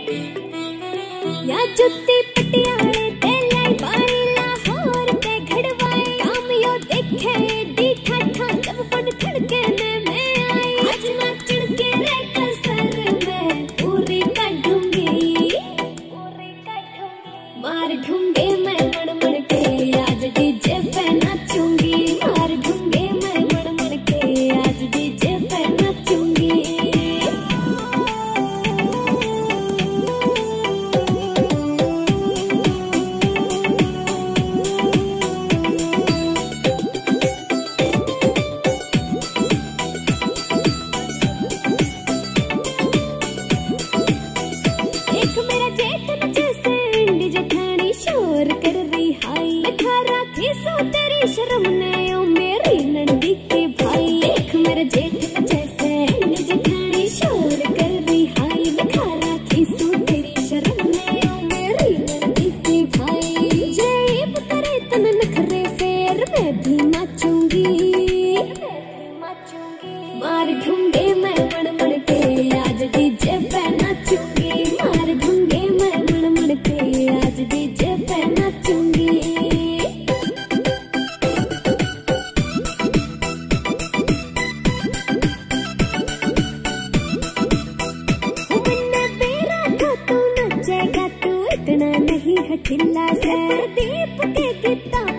या जुत्ती पटियाले ते लाई बाई लाहौर ते घड़वाए काम यो देखे डी ठाठा जब बन धड़कने में आई आज ना चिड़के रे कसर में पूरी काटूंगी मार ढूंढे मैं मण मण के आज डीजे पे नाचूंगी मार ढूंढे मैं मण मण के आज डीजे पे नाचूंगी शर्म ने ओ मेरी नंदी के भाई देख मेरे जेठ जैसे जेठानी शोर कर रही हाय दिखा राखी सू तेरी शर्म ने ओ मेरी नंदी के भाई जेब करे तन नखरे फेर मैं भी नाचूंगी मार ढूंढे मैं मण मण के आज डीजे पे नाचूंगी मार ढूंढे मैं मण मण के आज डीजे पे नाचूंगी इतना नहीं है खिल्ला से दीप के कितना